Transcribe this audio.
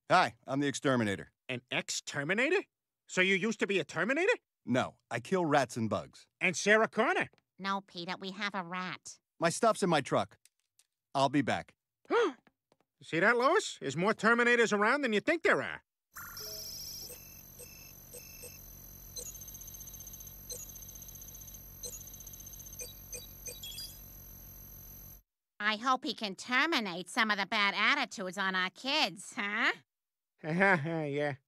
Hi, I'm the ex-Terminator. An ex-Terminator? So you used to be a Terminator? No, I kill rats and bugs. And Sarah Connor? No, Peter, we have a rat. My stuff's in my truck. I'll be back. See that, Lois? There's more Terminators around than you think there are. I hope he can terminate some of the bad attitudes on our kids, huh? Yeah.